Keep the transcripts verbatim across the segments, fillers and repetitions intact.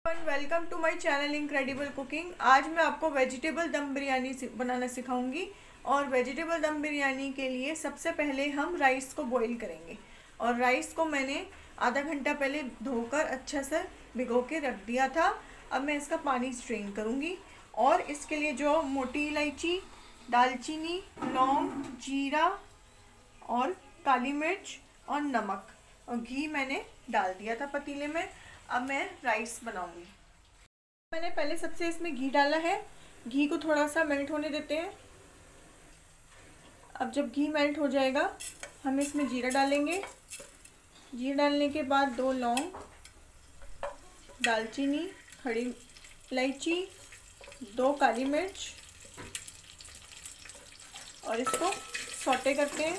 Welcome to my channel incredible cooking. आज मैं आपको वेजिटेबल दम बिरयानी बनाना सिखाऊंगी। और वेजिटेबल दम बिरयानी के लिए सबसे पहले हम राइस को बॉईल करेंगे। और राइस को मैंने आधा घंटा पहले धोकर अच्छा से भिगो के रख दिया था। अब मैं इसका पानी स्ट्रेन करूंगी। और इसके लिए जो मोटी इलायची, दालचीनी, लौंग, जीरा और काली मिर्च और नमक और घी मैंने डाल दिया था पतीले में। अब मैं राइस बनाऊंगी। मैंने पहले सबसे इसमें घी डाला है। घी को थोड़ा सा मेल्ट होने देते हैं। अब जब घी मेल्ट हो जाएगा हम इसमें जीरा डालेंगे। जीरा डालने के बाद दो लौंग, दालचीनी, खड़ी इलायची, दो काली मिर्च और इसको सौटे करते हैं।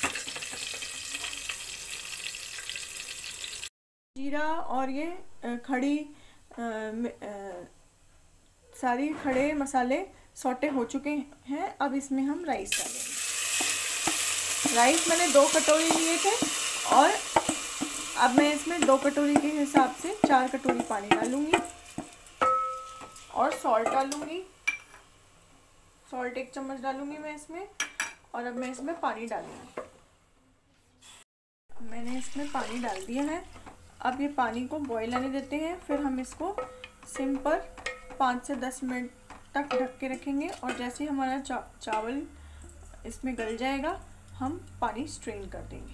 जीरा और ये खड़ी आ, आ, सारी खड़े मसाले सौटे हो चुके हैं। अब इसमें हम राइस डालेंगे। राइस मैंने दो कटोरी लिए थे और अब मैं इसमें दो कटोरी के हिसाब से चार कटोरी पानी डालूंगी और सॉल्ट डालूंगी। सॉल्ट एक चम्मच डालूंगी मैं इसमें। और अब मैं इसमें पानी डालूंगी। मैंने इसमें पानी डाल दिया है। अब ये पानी को बॉईल आने देते हैं। फिर हम इसको सिम पर पाँच से दस मिनट तक ढक के रखेंगे। और जैसे ही हमारा चा, चावल इसमें गल जाएगा हम पानी स्ट्रेन कर देंगे।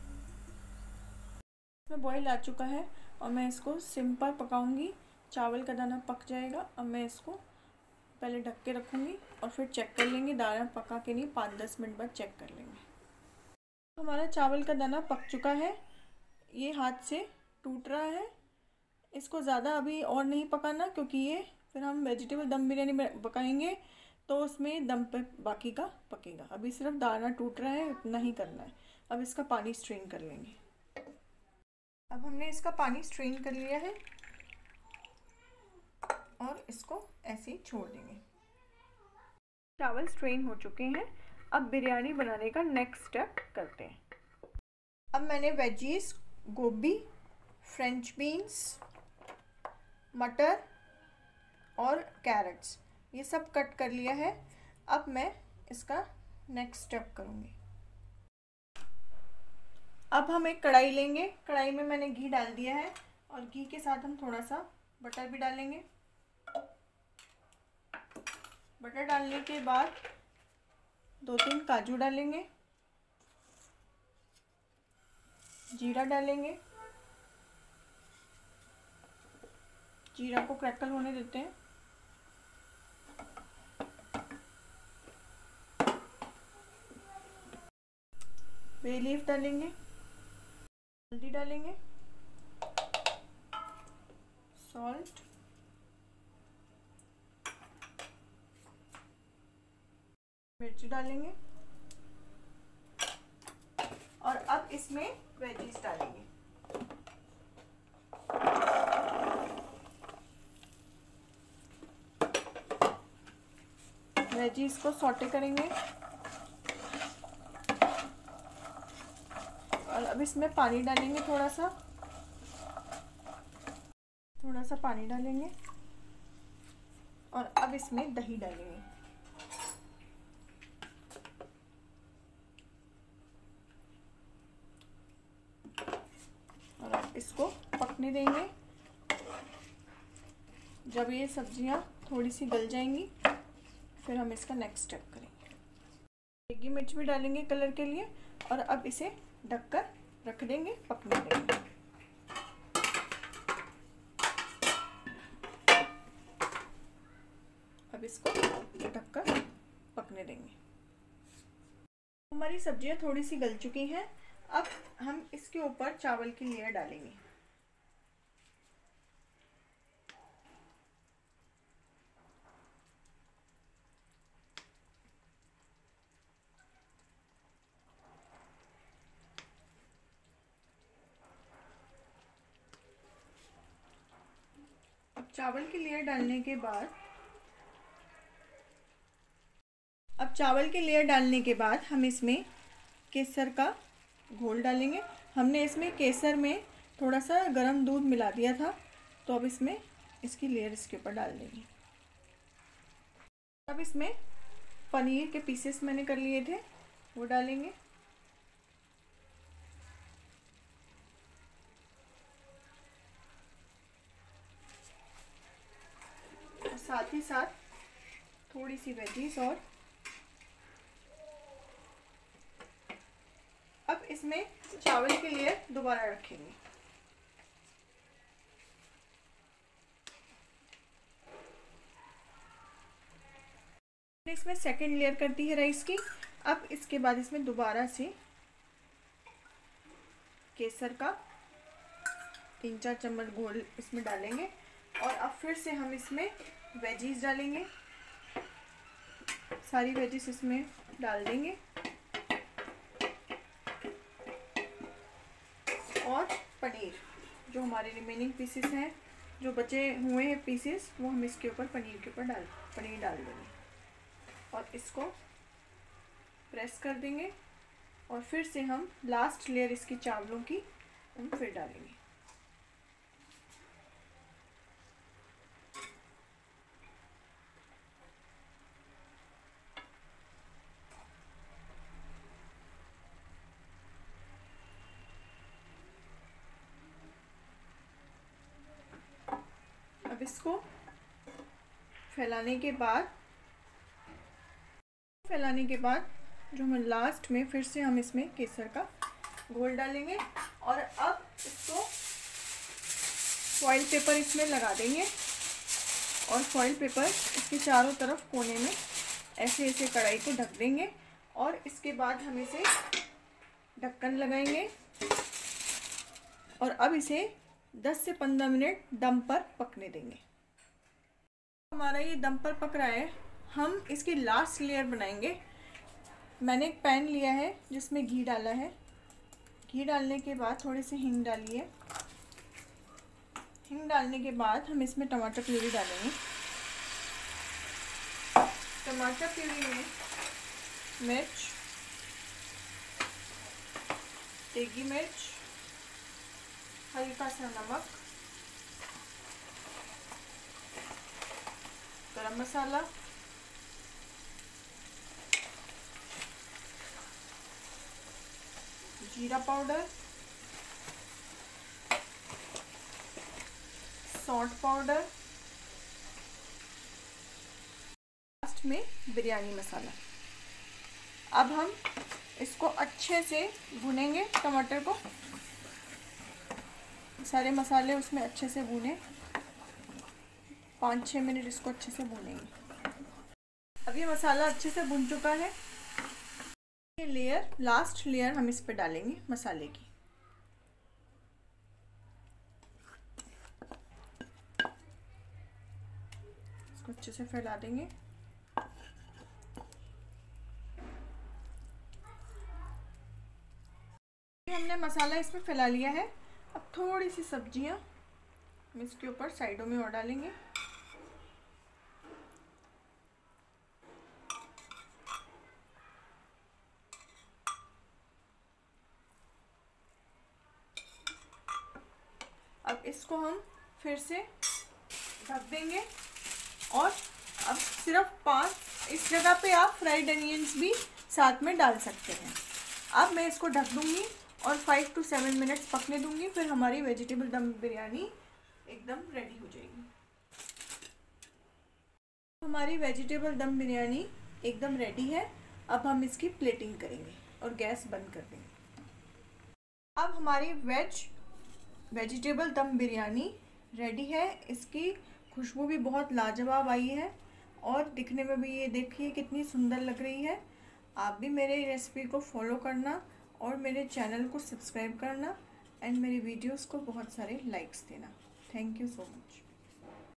इसमें बॉईल आ चुका है और मैं इसको सिम पर पकाऊंगी। चावल का दाना पक जाएगा। अब मैं इसको पहले ढक के रखूँगी और फिर चेक कर लेंगे। दाना पका के नहीं, पाँच दस मिनट बाद चेक कर लेंगे। हमारा चावल का दाना पक चुका है। ये हाथ से टूट रहा है। इसको ज़्यादा अभी और नहीं पकाना, क्योंकि ये फिर हम वेजिटेबल दम बिरयानी में पकाएंगे तो उसमें दम पे बाकी का पकेगा। अभी सिर्फ दाना टूट रहा है, इतना ही करना है। अब इसका पानी स्ट्रेन कर लेंगे। अब हमने इसका पानी स्ट्रेन कर लिया है और इसको ऐसे ही छोड़ देंगे। चावल स्ट्रेन हो चुके हैं। अब बिरयानी बनाने का नेक्स्ट स्टेप करते हैं। अब मैंने वेजीज, गोभी, फ्रेंच बीन्स, मटर और कैरेट्स ये सब कट कर लिया है। अब मैं इसका नेक्स्ट स्टेप करूँगी। अब हम एक कढ़ाई लेंगे। कढ़ाई में मैंने घी डाल दिया है और घी के साथ हम थोड़ा सा बटर भी डालेंगे। बटर डालने के बाद दो तीन काजू डालेंगे, जीरा डालेंगे। जीरा को क्रैकल होने देते हैं। बे लीफ डालेंगे, हल्दी डालेंगे, सॉल्ट, मिर्च डालेंगे और अब इसमें वेजीज डालेंगे। वेजीज को सौटे करेंगे और अब इसमें पानी डालेंगे। थोड़ा सा थोड़ा सा पानी डालेंगे और अब इसमें दही डालेंगे। और अब इसको पकने देंगे। जब ये सब्जियां थोड़ी सी गल जाएंगी फिर हम इसका नेक्स्ट स्टेप करेंगे। देगी मिर्च भी डालेंगे कलर के लिए। और अब इसे ढककर रख देंगे, पकने देंगे। अब इसको ढककर पकने देंगे। हमारी सब्जियां थोड़ी सी गल चुकी हैं। अब हम इसके ऊपर चावल की लेयर डालेंगे। अब चावल की लेयर डालने के बाद अब चावल की लेयर डालने के बाद हम इसमें केसर का घोल डालेंगे। हमने इसमें केसर में थोड़ा सा गर्म दूध मिला दिया था, तो अब इसमें इसकी लेयर इसके ऊपर डाल देंगे। अब इसमें पनीर के पीसेस मैंने कर लिए थे वो डालेंगे। और साथ ही साथ थोड़ी सी वेजीज। और अब इसमें चावल की लेयर दोबारा रखेंगे। इसमें सेकंड लेयर कर दी है राइस की। अब इसके बाद इसमें दोबारा से केसर का तीन चार चम्मच घोल इसमें डालेंगे। और अब फिर से हम इसमें वेजीज डालेंगे। सारी वेजीज इसमें डाल देंगे और पनीर जो हमारे रिमेनिंग पीसेस हैं, जो बचे हुए हैं पीसेस, वो हम इसके ऊपर पनीर के ऊपर डाल पनीर डाल देंगे और इसको प्रेस कर देंगे। और फिर से हम लास्ट लेयर इसकी चावलों की हम फिर डालेंगे। अब इसको फैलाने के बाद फैलाने के बाद जो हम लास्ट में फिर से हम इसमें केसर का घोल डालेंगे। और अब इसको फॉइल पेपर इसमें लगा देंगे और फॉइल पेपर इसके चारों तरफ कोने में ऐसे ऐसे कढ़ाई को ढक देंगे। और इसके बाद हम इसे ढक्कन लगाएंगे और अब इसे दस से पंद्रह मिनट दम पर पकने देंगे। हमारा ये दम पर पक रहा है। हम इसकी लास्ट लेयर बनाएंगे। मैंने एक पैन लिया है जिसमें घी डाला है। घी डालने के बाद थोड़ी सी हींग डाली है। हींग डालने के बाद हम इसमें टमाटर प्यूरी डालेंगे। टमाटर प्यूरी में मिर्च, देगी मिर्च, हल्का सा नमक, गरम मसाला, जीरा पाउडर, सॉल्ट पाउडर, लास्ट में बिरयानी मसाला। अब हम इसको अच्छे से भुनेंगे। टमाटर को सारे मसाले उसमें अच्छे से भुने, पाँच छः मिनट इसको अच्छे से भुनेंगे। अब ये मसाला अच्छे से भुन चुका है। ये लेयर लास्ट लेयर हम इस पे डालेंगे मसाले की। इसको अच्छे से फैला देंगे। हमने मसाला इसमें फैला लिया है। अब थोड़ी सी सब्जियां हम इसके ऊपर साइडों में और डालेंगे। अब इसको हम फिर से ढक देंगे। और अब सिर्फ पाँच, इस जगह पे आप फ्राइड अनियंस भी साथ में डाल सकते हैं। अब मैं इसको ढक दूंगी और फाइव टू सेवन मिनट्स पकने दूंगी। फिर हमारी वेजिटेबल दम बिरयानी एकदम रेडी हो जाएगी। हमारी वेजिटेबल दम बिरयानी एकदम रेडी है। अब हम इसकी प्लेटिंग करेंगे और गैस बंद कर देंगे। अब हमारी वेज वेजिटेबल दम बिरयानी रेडी है। इसकी खुशबू भी बहुत लाजवाब आई है और दिखने में भी ये देखिए कितनी सुंदर लग रही है। आप भी मेरे रेसिपी को फॉलो करना और मेरे चैनल को सब्सक्राइब करना एंड मेरी वीडियोस को बहुत सारे लाइक्स देना। Thank you so much.